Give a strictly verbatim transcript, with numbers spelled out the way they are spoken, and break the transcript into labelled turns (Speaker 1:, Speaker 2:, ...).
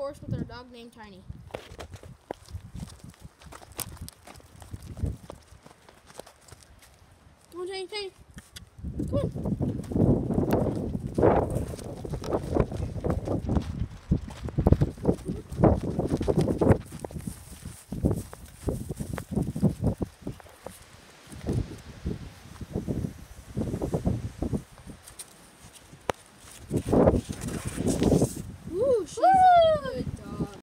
Speaker 1: forest with our dog named Tiny. Come on, Tiny, Tiny. Come on.